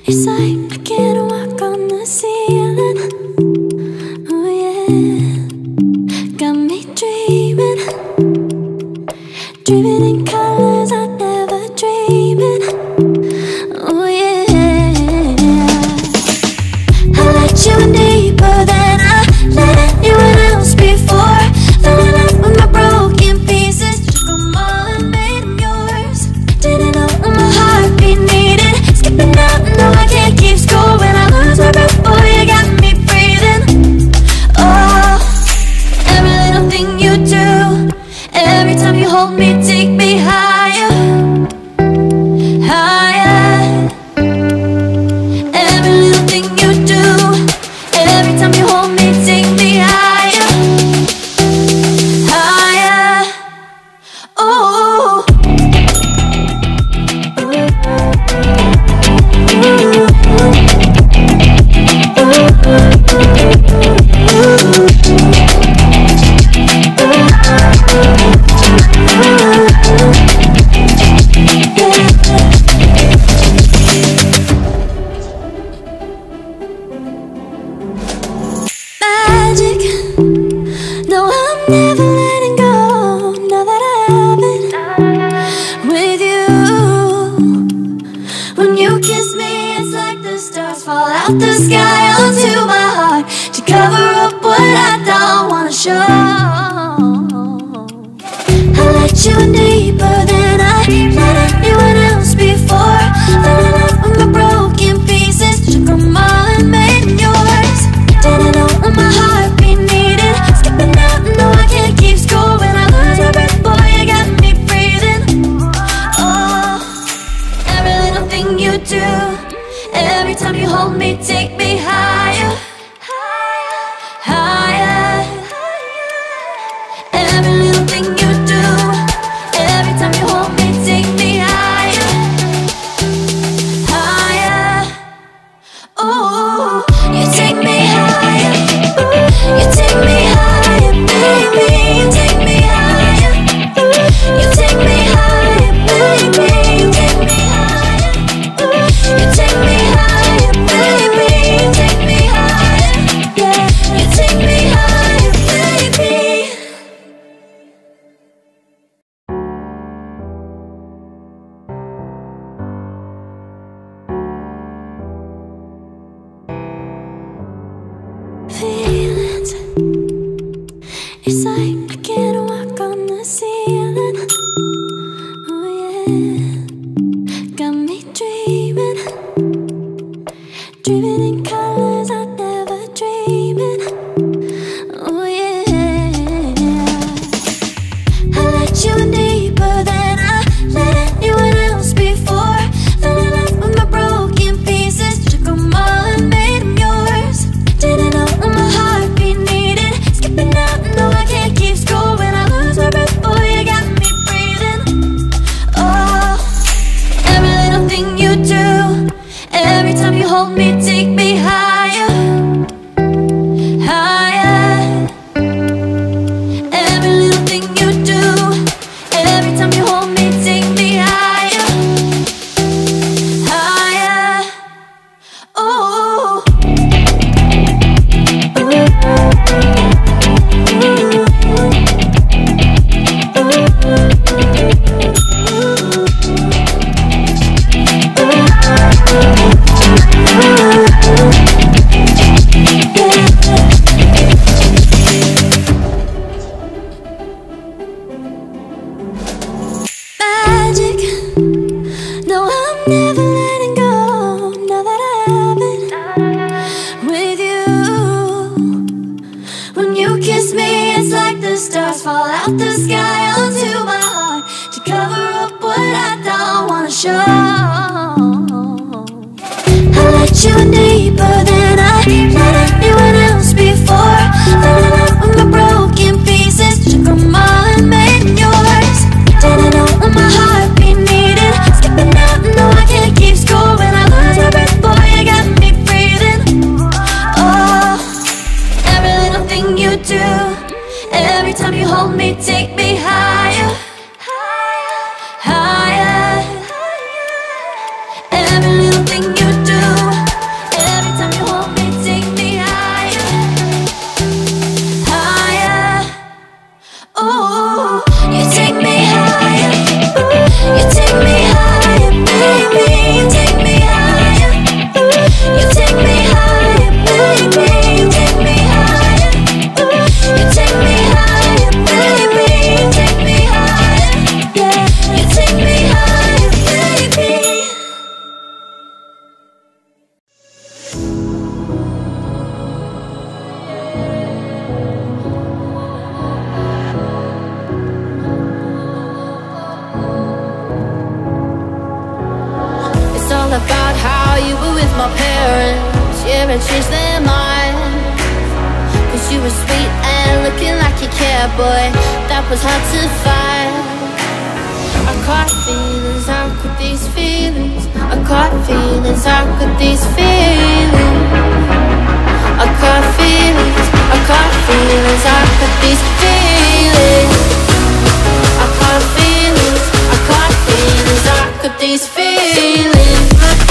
It's like I can't walk on the ceiling. Oh yeah, got me dreaming, dreaming in colors I never dreamed in. Oh yeah, I let you in deeper than I let anyone else before. Fell in love with my broken pieces, took them all and made them yours. Didn't know what my heartbeat needed, skipping out, no I can't keep score. When I lose my breath, boy, you got me breathing. Oh, every little thing you do, every time you hold me, take me higher, higher. Every little thing you do, every time you hold me, take me higher, higher. Oh, magic. No, I'm never letting go. Now that I have it with you. When you kiss me, it's like the stars fall out the sky onto my heart to cover up what I don't wanna show. I let you in deeper than I let anyone else before. Fell in love with my broken pieces, took them all and made them yours. Didn't know what my heartbeat needed, skipping out, no I can't keep score. When I lose my breath, boy, you got me breathing. Oh, every little thing you do, every time you hold me, take me higher, higher. Every little thing you do, every time you hold me, take me higher, higher. Oh, you take me higher, you take me higher, baby, you take me higher, you take me higher, baby, you take me higher, you take me higher, baby, you take me higher, yeah, you take me higher, baby. Feelings, it's like I can't walk on the ceiling. Oh yeah, got me dreaming, dreaming in colors I never dreamed in. Oh yeah, I let you in deeper than I let anyone else before. Fell in love with my broken pieces, took them all and made them yours. Didn't know what my heartbeat needed, skipping out, no I can't keep score. When I lose my breath, boy, you got me breathing. Oh, every little thing you do, every time you hold me, take me higher, higher. Every little thing you do, every time you hold me, take me higher, higher. Oh, magic. No, I'm never letting go. Now that I have it with you. When you kiss me, it's like the stars fall out the sky onto my heart to cover up what I don't wanna show. I let you in deeper than I let anyone else before. Fell in love with my broken pieces, took them all and made them yours. Didn't know what my heartbeat needed, skipping out, no I can't keep score. When I lose my breath, boy, you got me breathing. Oh, every little thing you do, every time you hold me, take me higher, higher. Every little thing you do, with my parents, yeah, and changed their mind. Cause you were sweet and looking like you cared, boy, that was hard to find. I caught feelings, how could these feelings? I caught feelings, how could these feelings? I caught feelings, I caught feelings, how could these feelings? I caught feelings, I caught feelings, how could these feelings?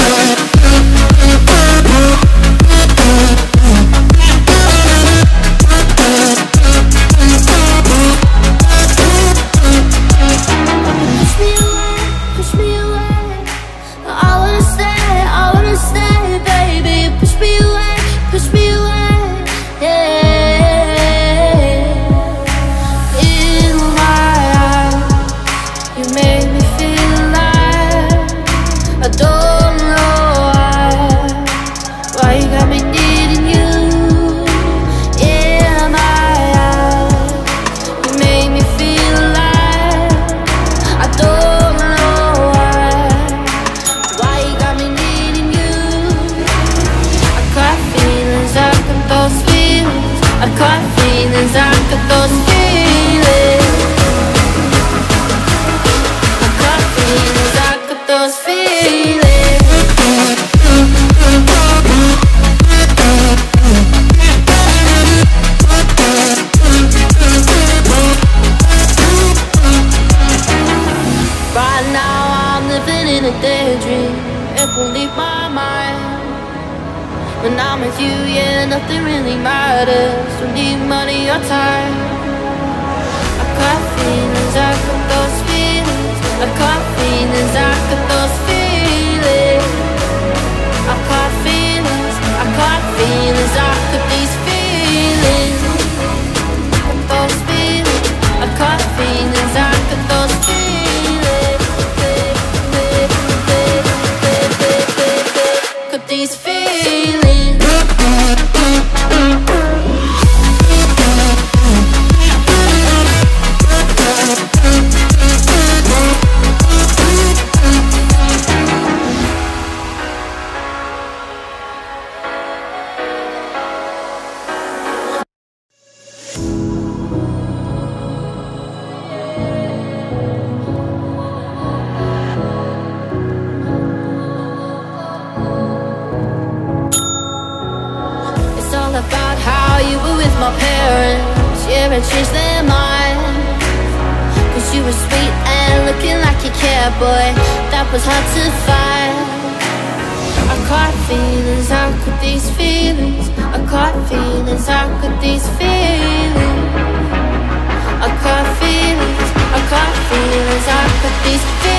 When I'm with you, yeah, nothing really matters. Don't need money or time. I got feelings, I got those feelings. I got feelings, I got those feelings. I got feelings, I got feelings, I got these feelings. Those feelings, I got feelings, I got those feelings. Got these feelings. About how you were with my parents, yeah, and changed their mind. Cause you were sweet and looking like you cared, boy, that was hard to find. I caught feelings, how could these feelings? I caught feelings, how could these feelings? I caught feelings, I caught feelings, how could these feelings?